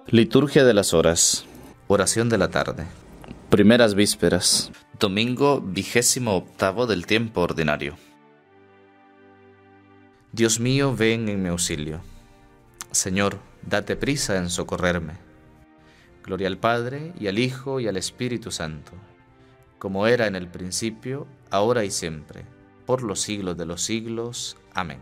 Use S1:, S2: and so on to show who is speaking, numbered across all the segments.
S1: Liturgia de las horas. Oración de la tarde. Primeras vísperas. Domingo 28 del tiempo ordinario. Dios mío, ven en mi auxilio. Señor, date prisa en socorrerme. Gloria al Padre, y al Hijo, y al Espíritu Santo, como era en el principio, ahora y siempre, por los siglos de los siglos. Amén.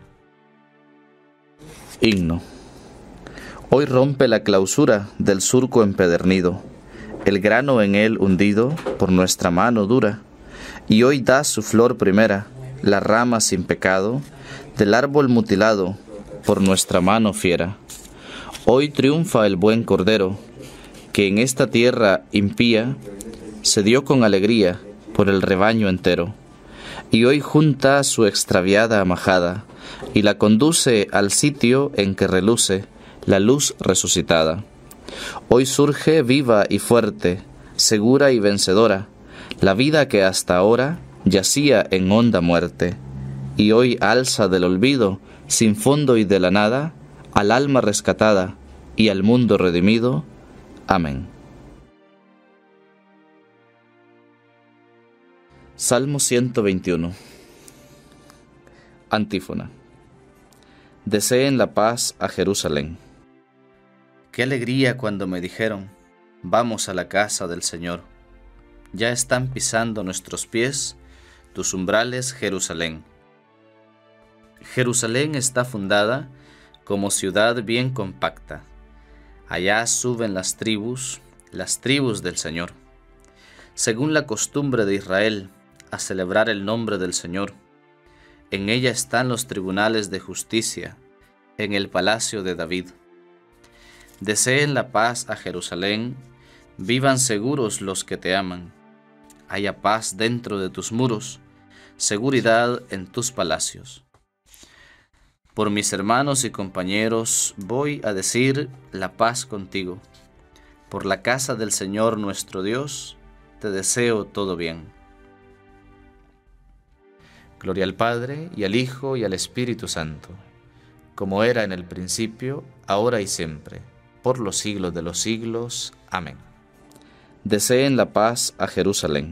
S1: Himno. Hoy rompe la clausura del surco empedernido, el grano en él hundido por nuestra mano dura, y hoy da su flor primera, la rama sin pecado, del árbol mutilado por nuestra mano fiera. Hoy triunfa el buen Cordero, que en esta tierra impía se dio con alegría por el rebaño entero, y hoy junta su extraviada majada, y la conduce al sitio en que reluce la luz resucitada. Hoy surge viva y fuerte, segura y vencedora, la vida que hasta ahora yacía en honda muerte, y hoy alza del olvido, sin fondo y de la nada, al alma rescatada y al mundo redimido. Amén. Salmo 121. Antífona. Deseen la paz a Jerusalén. Qué alegría cuando me dijeron, vamos a la casa del Señor. Ya están pisando nuestros pies tus umbrales, Jerusalén. Jerusalén está fundada como ciudad bien compacta. Allá suben las tribus del Señor, según la costumbre de Israel, a celebrar el nombre del Señor. En ella están los tribunales de justicia, en el palacio de David. Deseen la paz a Jerusalén, vivan seguros los que te aman. Haya paz dentro de tus muros, seguridad en tus palacios. Por mis hermanos y compañeros voy a decir la paz contigo. Por la casa del Señor nuestro Dios, te deseo todo bien. Gloria al Padre, y al Hijo, y al Espíritu Santo, como era en el principio, ahora y siempre, por los siglos de los siglos. Amén. Deseen la paz a Jerusalén.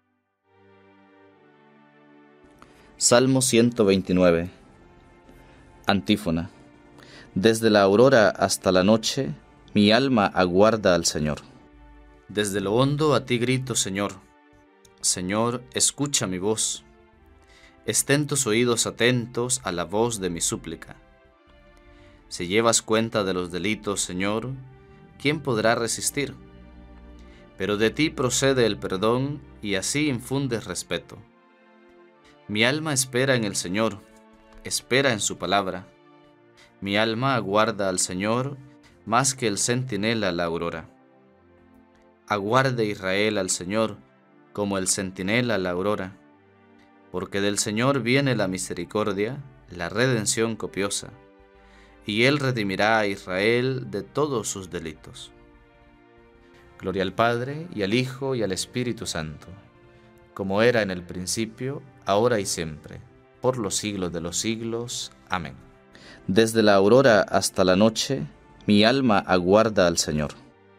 S1: Salmo 129. Antífona. Desde la aurora hasta la noche, mi alma aguarda al Señor. Desde lo hondo a ti grito, Señor. Señor, escucha mi voz. Estén tus oídos atentos a la voz de mi súplica. Si llevas cuenta de los delitos, Señor, ¿quién podrá resistir? Pero de ti procede el perdón, y así infundes respeto. Mi alma espera en el Señor, espera en su palabra. Mi alma aguarda al Señor más que el centinela la aurora. Aguarde Israel al Señor como el centinela la aurora, porque del Señor viene la misericordia, la redención copiosa, y Él redimirá a Israel de todos sus delitos. Gloria al Padre, y al Hijo, y al Espíritu Santo, como era en el principio, ahora y siempre, por los siglos de los siglos. Amén. Desde la aurora hasta la noche, mi alma aguarda al Señor.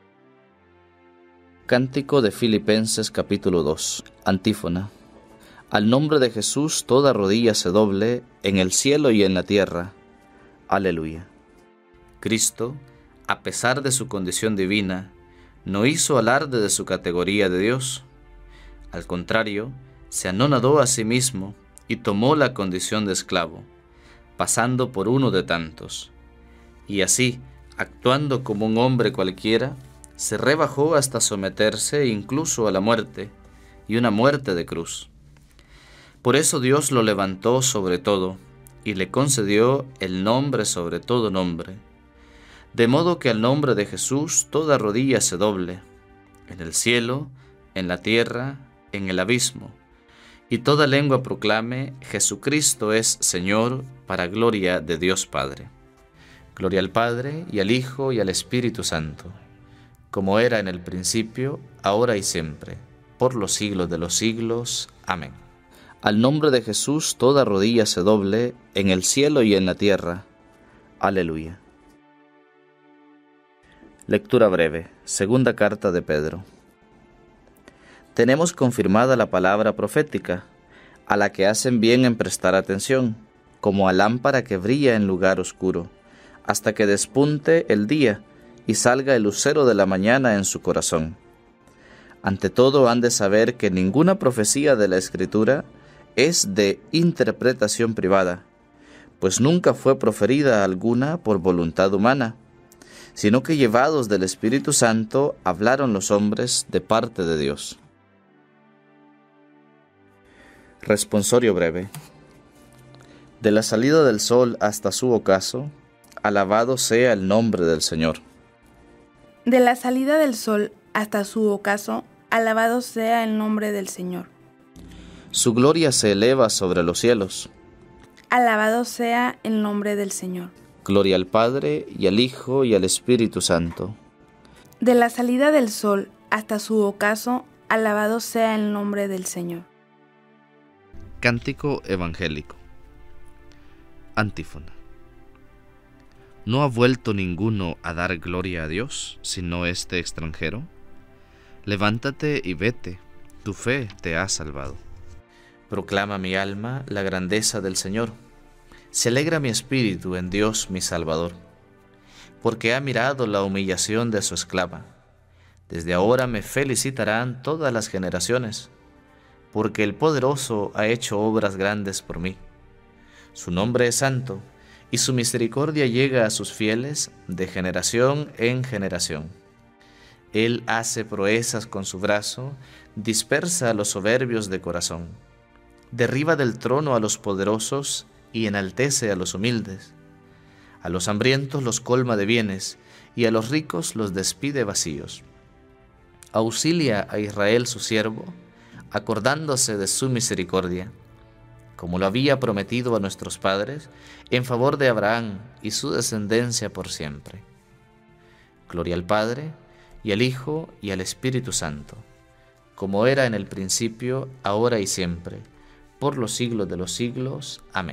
S1: Cántico de Filipenses capítulo 2. Antífona. Al nombre de Jesús toda rodilla se doble, en el cielo y en la tierra. Aleluya. Cristo, a pesar de su condición divina, no hizo alarde de su categoría de Dios. Al contrario, se anonadó a sí mismo y tomó la condición de esclavo, pasando por uno de tantos. Y así, actuando como un hombre cualquiera, se rebajó hasta someterse incluso a la muerte, y una muerte de cruz. Por eso Dios lo levantó sobre todo, y le concedió el nombre sobre todo nombre, de modo que al nombre de Jesús toda rodilla se doble, en el cielo, en la tierra, en el abismo, y toda lengua proclame: Jesucristo es Señor, para gloria de Dios Padre. Gloria al Padre, y al Hijo, y al Espíritu Santo, como era en el principio, ahora y siempre, por los siglos de los siglos. Amén. Al nombre de Jesús toda rodilla se doble, en el cielo y en la tierra. Aleluya. Lectura breve. Segunda carta de Pedro. Tenemos confirmada la palabra profética, a la que hacen bien en prestar atención, como a lámpara que brilla en lugar oscuro, hasta que despunte el día y salga el lucero de la mañana en su corazón. Ante todo han de saber que ninguna profecía de la Escritura es de interpretación privada, pues nunca fue proferida alguna por voluntad humana, sino que llevados del Espíritu Santo hablaron los hombres de parte de Dios. Responsorio breve. De la salida del sol hasta su ocaso, alabado sea el nombre del Señor.
S2: De la salida del sol hasta su ocaso, alabado sea el nombre del Señor.
S1: Su gloria se eleva sobre los cielos.
S2: Alabado sea el nombre del Señor.
S1: Gloria al Padre, y al Hijo, y al Espíritu Santo.
S2: De la salida del sol hasta su ocaso, alabado sea el nombre del Señor.
S1: Cántico evangélico. Antífona. ¿No ha vuelto ninguno a dar gloria a Dios, sino este extranjero? Levántate y vete, tu fe te ha salvado. Proclama mi alma la grandeza del Señor. Se alegra mi espíritu en Dios mi Salvador, porque ha mirado la humillación de su esclava. Desde ahora me felicitarán todas las generaciones, porque el Poderoso ha hecho obras grandes por mí. Su nombre es santo, y su misericordia llega a sus fieles de generación en generación. Él hace proezas con su brazo, dispersa a los soberbios de corazón. Derriba del trono a los poderosos y enaltece a los humildes. A los hambrientos los colma de bienes, y a los ricos los despide vacíos. Auxilia a Israel su siervo, acordándose de su misericordia, como lo había prometido a nuestros padres, en favor de Abraham y su descendencia por siempre. Gloria al Padre, y al Hijo, y al Espíritu Santo, como era en el principio, ahora y siempre, por los siglos de los siglos. Amén.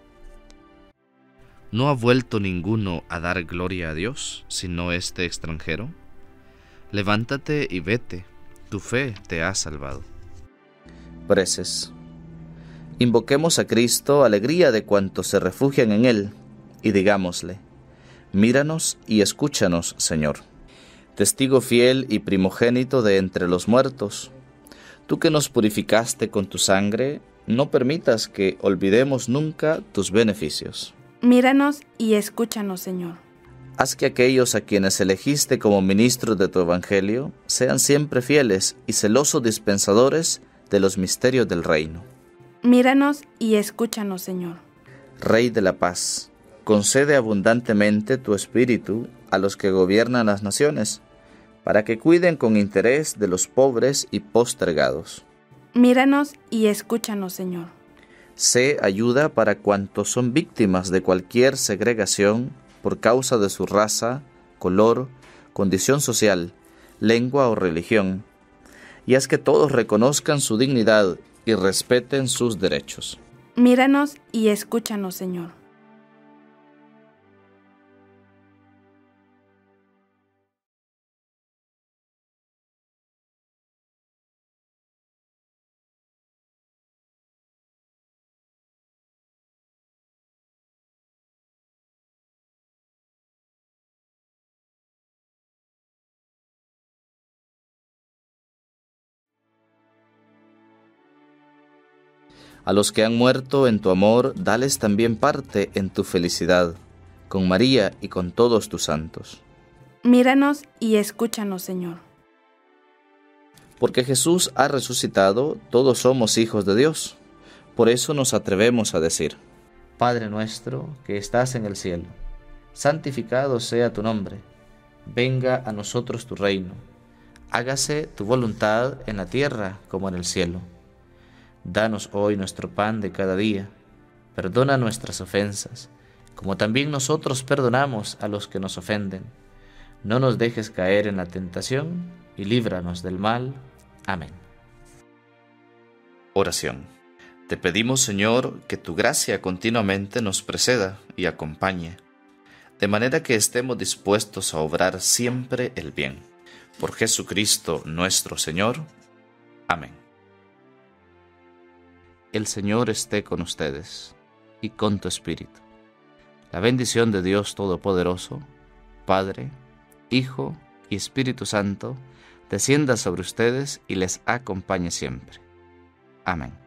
S1: ¿No ha vuelto ninguno a dar gloria a Dios, sino este extranjero? Levántate y vete, tu fe te ha salvado. Preces. Invoquemos a Cristo, alegría de cuantos se refugian en Él, y digámosle: míranos y escúchanos, Señor. Testigo fiel y primogénito de entre los muertos, tú que nos purificaste con tu sangre, no permitas que olvidemos nunca tus beneficios.
S2: Míranos y escúchanos, Señor.
S1: Haz que aquellos a quienes elegiste como ministros de tu Evangelio sean siempre fieles y celosos dispensadores de los misterios del reino.
S2: Míranos y escúchanos, Señor.
S1: Rey de la paz, concede abundantemente tu espíritu a los que gobiernan las naciones, para que cuiden con interés de los pobres y postergados.
S2: Míranos y escúchanos, Señor.
S1: Sé ayuda para cuantos son víctimas de cualquier segregación por causa de su raza, color, condición social, lengua o religión, y haz que todos reconozcan su dignidad y respeten sus derechos.
S2: Míranos y escúchanos, Señor.
S1: A los que han muerto en tu amor, dales también parte en tu felicidad, con María y con todos tus santos.
S2: Míranos y escúchanos, Señor.
S1: Porque Jesús ha resucitado, todos somos hijos de Dios. Por eso nos atrevemos a decir: Padre nuestro que estás en el cielo, santificado sea tu nombre. Venga a nosotros tu reino. Hágase tu voluntad en la tierra como en el cielo. Danos hoy nuestro pan de cada día. Perdona nuestras ofensas, como también nosotros perdonamos a los que nos ofenden. No nos dejes caer en la tentación, y líbranos del mal. Amén. Oración. Te pedimos, Señor, que tu gracia continuamente nos preceda y acompañe. de manera que estemos dispuestos a obrar siempre el bien. Por Jesucristo nuestro Señor. Amén. El Señor esté con ustedes y con tu espíritu. La bendición de Dios Todopoderoso, Padre, Hijo y Espíritu Santo, descienda sobre ustedes y les acompañe siempre. Amén.